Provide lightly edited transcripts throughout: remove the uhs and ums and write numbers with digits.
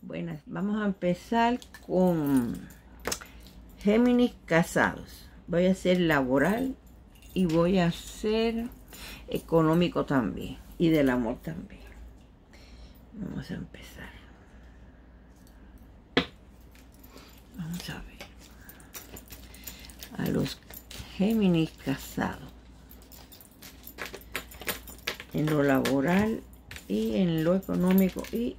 Buenas, vamos a empezar con Géminis casados. Voy a hacer laboral y voy a hacer económico también y del amor también. Vamos a empezar. Vamos a ver a los Géminis casados en lo laboral y en lo económico y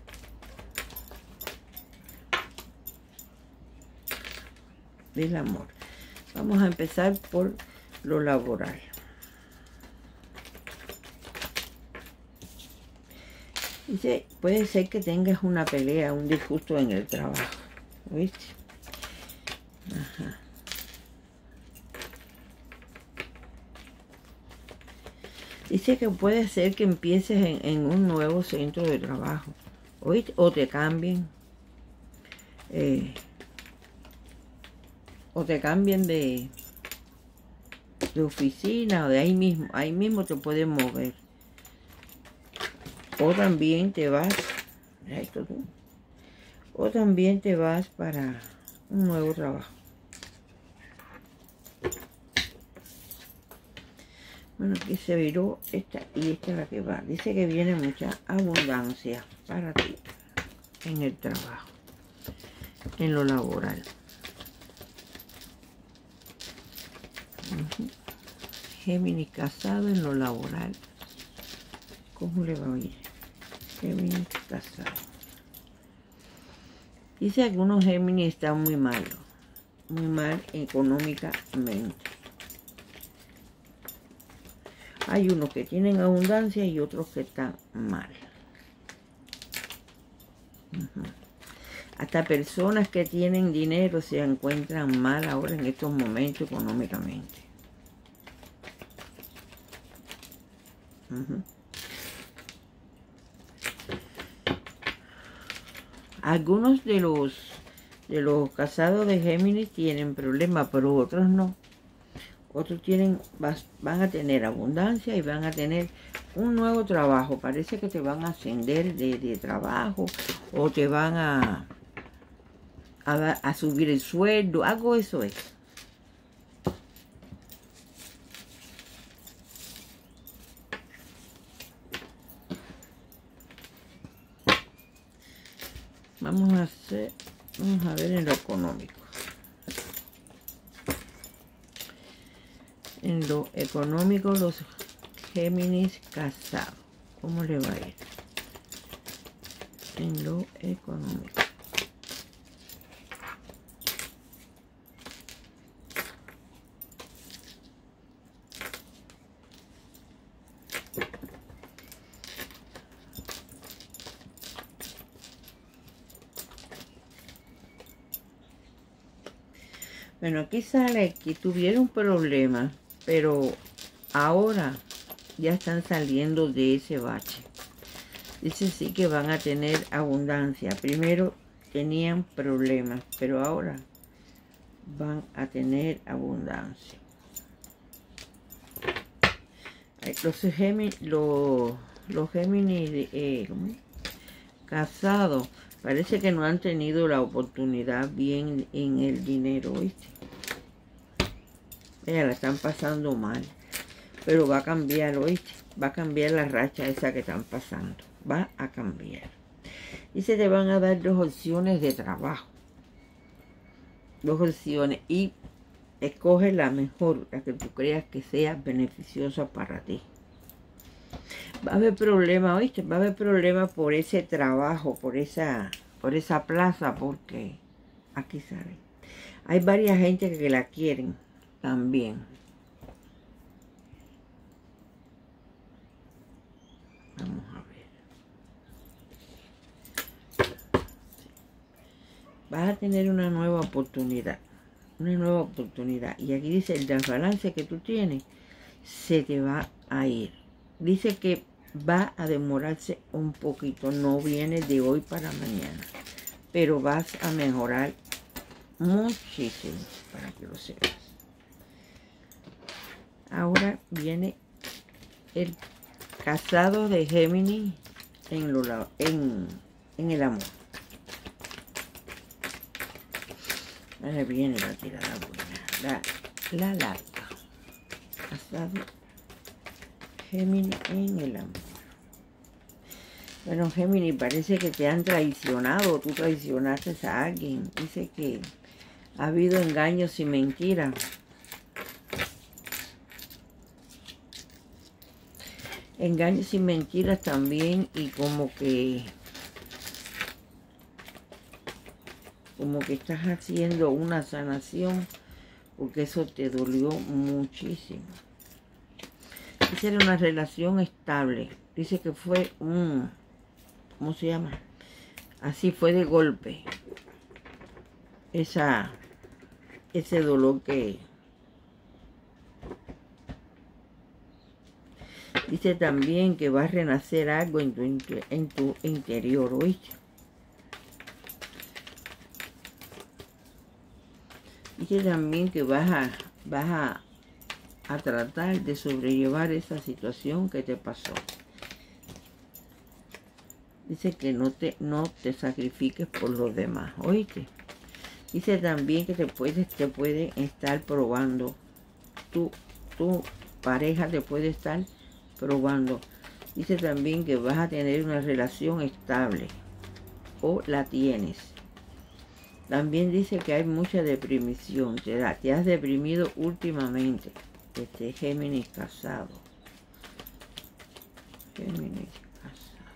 del amor. Vamos a empezar por lo laboral. Dice, puede ser que tengas una pelea, un disgusto en el trabajo. ¿Viste? Ajá. Dice que puede ser que empieces en un nuevo centro de trabajo. ¿Oíste? O te cambien. O te cambien de oficina o de ahí mismo te pueden mover. O también te vas, mira esto tú, o también te vas para un nuevo trabajo. Bueno, aquí se viró esta y esta es la que va. Dice que viene mucha abundancia para ti en el trabajo, en lo laboral. Géminis casado en lo laboral. ¿Cómo le va a ir? Géminis casado. Dice algunos Géminis están muy mal económicamente. Hay unos que tienen abundancia y otros que están mal. Hasta personas que tienen dinero se encuentran mal ahora en estos momentos económicamente. Algunos de los casados de Géminis tienen problemas, pero otros no. Otros van a tener abundancia y van a tener un nuevo trabajo. Parece que te van a ascender de trabajo o te van a subir el sueldo. Algo eso es. Vamos a ver en lo económico. En lo económico, los Géminis casados. ¿Cómo le va a ir? En lo económico. Bueno, aquí sale que tuvieron problemas, pero ahora ya están saliendo de ese bache. Dice sí que van a tener abundancia. Primero tenían problemas, pero ahora van a tener abundancia. Los Géminis casados parece que no han tenido la oportunidad bien en el dinero, ¿viste? La están pasando mal, pero va a cambiar, ¿oíste? Va a cambiar la racha esa que están pasando, va a cambiar. Y se te van a dar 2 opciones de trabajo, 2 opciones, y escoge la mejor, la que tú creas que sea beneficiosa para ti. Va a haber problemas, ¿oíste? Va a haber problemas por ese trabajo, por esa plaza, porque aquí sale. Hay varias gente que la quieren también. Vamos a ver. Vas a tener una nueva oportunidad. Una nueva oportunidad. Y aquí dice, el desbalance que tú tienes se te va a ir. Dice que va a demorarse un poquito. No viene de hoy para mañana. Pero vas a mejorar muchísimo, para que lo sepas. Ahora viene el casado de Géminis en el amor. Ahora viene la tirada buena. La larga. Casado. Géminis en el amor. Bueno, Géminis, parece que te han traicionado. Tú traicionaste a alguien. Dice que ha habido engaños y mentiras. Engaños y mentiras también, y como que estás haciendo una sanación porque eso te dolió muchísimo. Dice era una relación estable. Dice que fue un, ¿cómo se llama? Así fue de golpe. Ese dolor que... Dice también que va a renacer algo en tu interior, ¿oíste? Dice también que vas a tratar de sobrellevar esa situación que te pasó. Dice que no te sacrifiques por los demás, ¿oíste? Dice también que te puede estar probando. Tu pareja te puede estar probando. Dice también que vas a tener una relación estable o la tienes. También dice que hay mucha deprimición. Te has deprimido últimamente. Géminis casado. Géminis casado.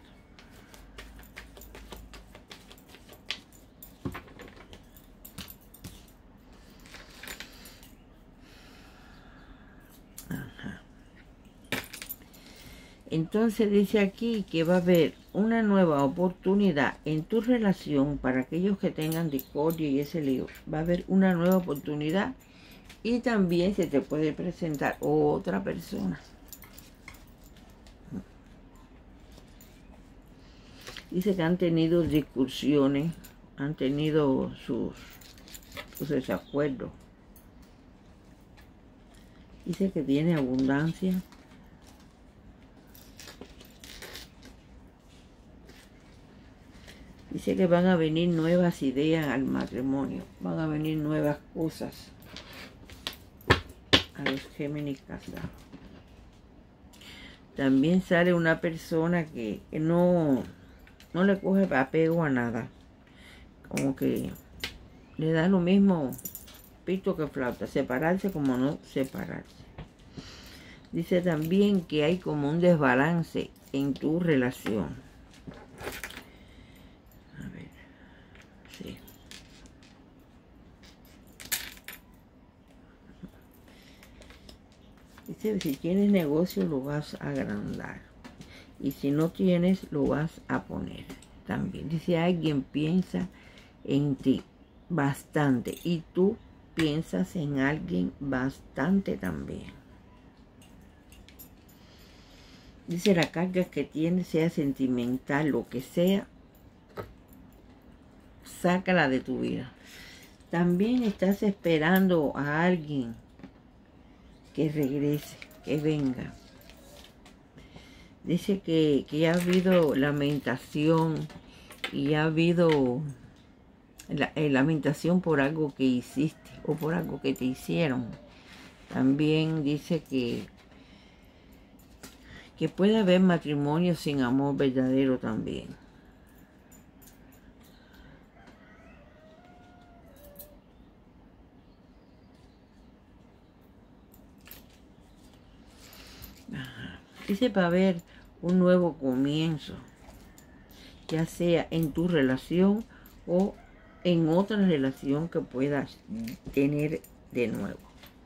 Ajá. Entonces dice aquí que va a haber una nueva oportunidad en tu relación para aquellos que tengan discordia y ese lío. Va a haber una nueva oportunidad y también se te puede presentar otra persona. Dice que han tenido discusiones, han tenido sus desacuerdos. Dice que tiene abundancia. Dice que van a venir nuevas ideas al matrimonio. Van a venir nuevas cosas a los Géminis casados. También sale una persona que no le coge apego a nada. Como que le da lo mismo pito que flauta. Separarse como no separarse. Dice también que hay como un desbalance en tu relación. Dice, si tienes negocio lo vas a agrandar. Y si no tienes, lo vas a poner también. Dice, alguien piensa en ti bastante. Y tú piensas en alguien bastante también. Dice, la carga que tienes, sea sentimental, lo que sea, sácala de tu vida. También estás esperando a alguien que regrese, que venga. Dice que ha habido lamentación y ha habido lamentación por algo que hiciste o por algo que te hicieron. También dice que puede haber matrimonio sin amor verdadero también. Dice para ver un nuevo comienzo, ya sea en tu relación o en otra relación que puedas tener de nuevo.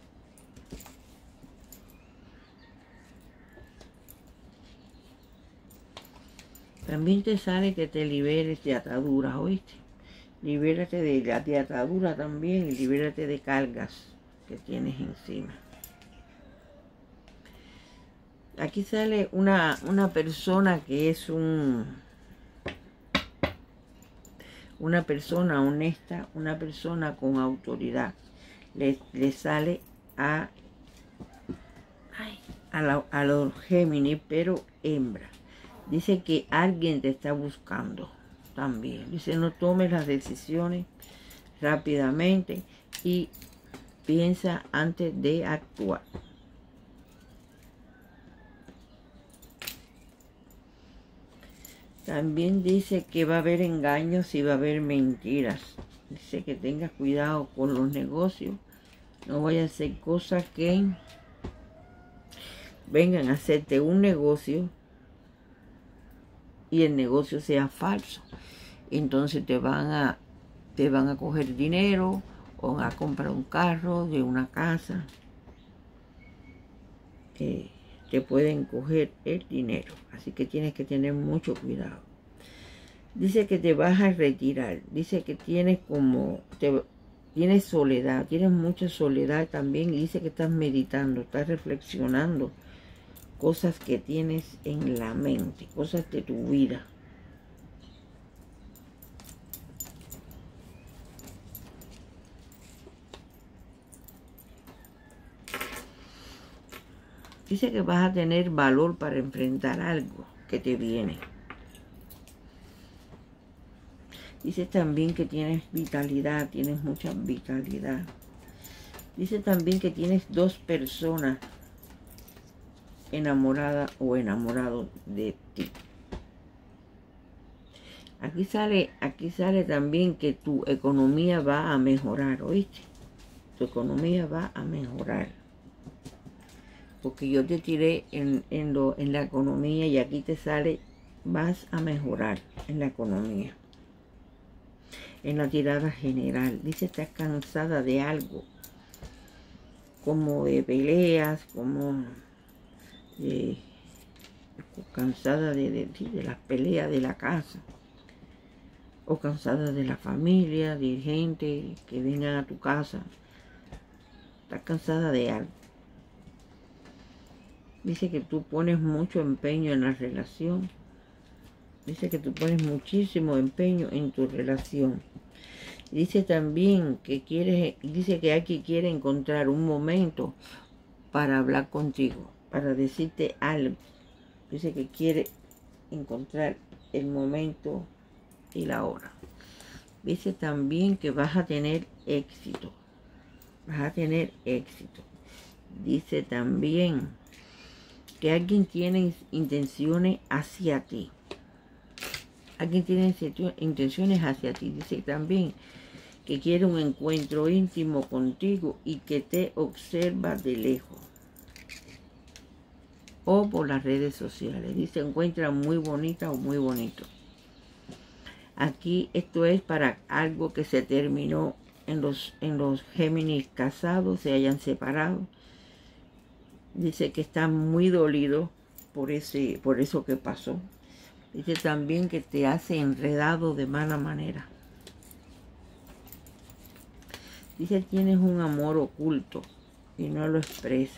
También te sale que te liberes de ataduras, ¿oíste? Libérate de atadura también y libérate de cargas que tienes encima. Aquí sale una persona que es una persona honesta, una persona con autoridad. Le sale a los Géminis, pero hembra. Dice que alguien te está buscando también. Dice, no tomes las decisiones rápidamente y piensa antes de actuar. También dice que va a haber engaños y va a haber mentiras. Dice que tengas cuidado con los negocios. No vayas a hacer cosas que vengan a hacerte un negocio y el negocio sea falso. Entonces te van a coger dinero o a comprar un carro de una casa. Te pueden coger el dinero. Así que tienes que tener mucho cuidado. Dice que te vas a retirar. Dice que tienes tienes soledad. Tienes mucha soledad también. Y dice que estás meditando, estás reflexionando cosas que tienes en la mente, cosas de tu vida. Dice que vas a tener valor para enfrentar algo que te viene. Dice también que tienes vitalidad, tienes mucha vitalidad. Dice también que tienes 2 personas enamoradas o enamorados de ti. Aquí sale también que tu economía va a mejorar, ¿oíste? Tu economía va a mejorar. Porque yo te tiré en la economía y aquí te sale, vas a mejorar en la economía. En la tirada general. Dice, estás cansada de algo. Como de peleas, como cansada de las peleas de la casa. O cansada de la familia, de gente que vengan a tu casa. Estás cansada de algo. Dice que tú pones mucho empeño en la relación. Dice que tú pones muchísimo empeño en tu relación. Dice también que dice que hay que quiere encontrar un momento para hablar contigo, para decirte algo. Dice que quiere encontrar el momento y la hora. Dice también que vas a tener éxito. Vas a tener éxito. Dice también que alguien tiene intenciones hacia ti. Alguien tiene intenciones hacia ti. Dice también que quiere un encuentro íntimo contigo y que te observa de lejos. O por las redes sociales. Dice, encuentra muy bonita o muy bonito. Aquí esto es para algo que se terminó en los Géminis casados, se hayan separado. Dice que está muy dolido por eso que pasó. Dice también que te hace enredado de mala manera. Dice, tienes un amor oculto y no lo expresa.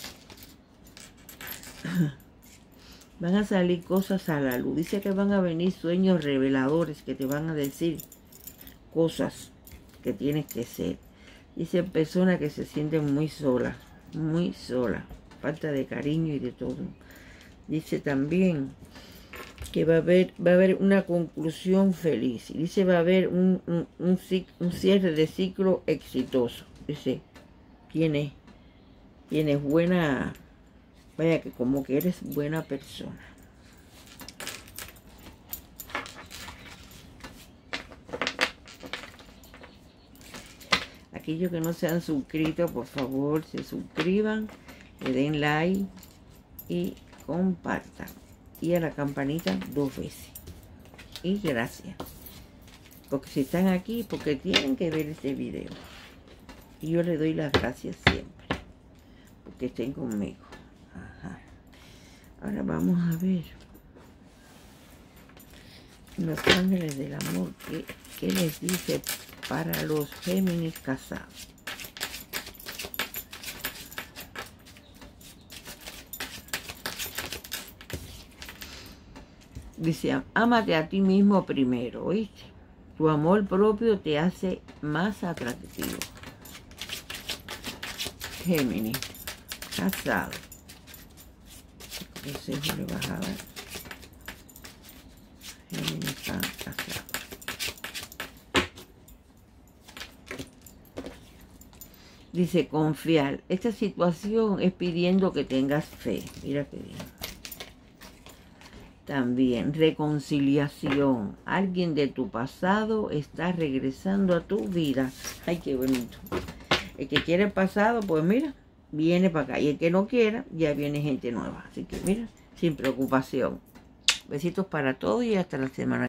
Van a salir cosas a la luz. Dice que van a venir sueños reveladores que te van a decir cosas que tienes que ser. Dice, personas que se sienten muy solas, falta de cariño y de todo. Dice también que va a haber una conclusión feliz. Dice, va a haber un cierre de ciclo exitoso. Dice, tienes buena, vaya que como que eres buena persona. Aquellos que no se han suscrito, por favor, se suscriban, le den like y compartan. Y a la campanita 2 veces. Y gracias. Porque si están aquí, porque tienen que ver este video. Y yo les doy las gracias siempre. Porque estén conmigo. Ajá. Ahora vamos a ver. Los ángeles del amor. ¿Qué les dice para los Géminis casados? Dice, ámate a ti mismo primero, ¿oíste? Tu amor propio te hace más atractivo. Géminis, casado. ¿Qué consejo le vas a dar? Géminis, casado. Dice confiar. Esta situación es pidiendo que tengas fe. Mira qué bien. También reconciliación. Alguien de tu pasado está regresando a tu vida. Ay, qué bonito. El que quiere el pasado, pues mira, viene para acá. Y el que no quiera, ya viene gente nueva. Así que mira, sin preocupación. Besitos para todos y hasta la semana.